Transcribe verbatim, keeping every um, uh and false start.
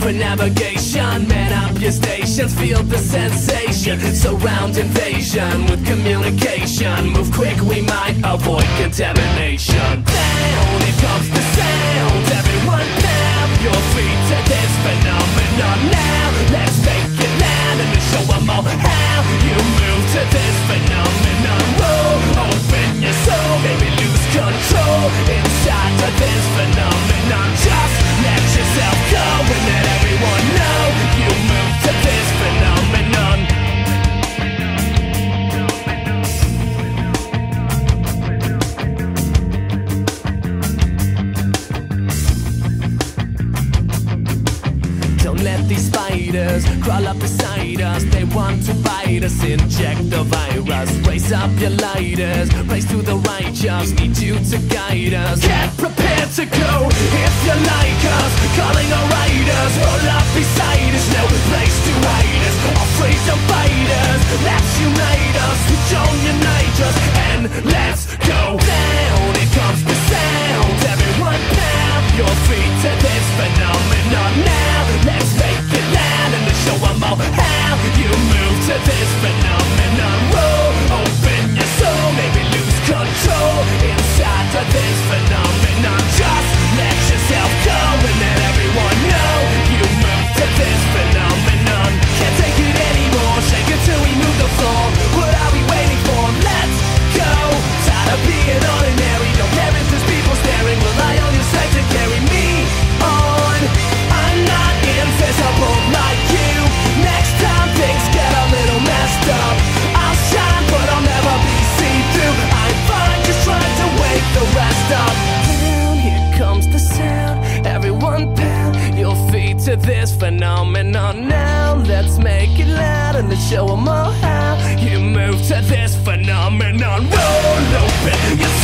for navigation. Man up your stations, feel the sensation. Surround invasion with communication. Move quick, we might avoid contamination. Down, here comes the sound. Everyone pound your feet to this phenomenon now. Let's make it loud and show them all how you move to this phenomenon. Roll, open your soul, maybe lose control inside of this phenomenon. Just let yourself go and let everyone know you move to this phenomenon. Don't let these spiders crawl up beside us. They want to bite us, inject the virus. Raise up your lighters, race to the righteous. Need you to guide us. Get prepared to go if you like us. Calling our riders, roll up beside us. No place to hide us. Our freedom fighters, let's unite us. Join your nitrous and let's go down. Here comes the sound. Everyone pound your feet to this phenomenon now. Let's make it loud and show them all how you move to this phenomenon. Roll, open your soul, maybe lose control inside of this phenomenon. Just let yourself go and let everyone know you move to this phenomenon. Can't take it anymore, shake it till we move the floor. What are we waiting for? Let's go. Tired of being ordinary, don't care if there's people staring. Rely on your strength to carry me on. I'm not invisible like you. Next time things get a little messed up, I'll shine but I'll never be see-through. I'm fine just trying to wake the rest up. Down, here comes the sound. Everyone pound your feet to this phenomenon now. Let's make it loud and let's show them all how you move to this phenomenon. Roll open your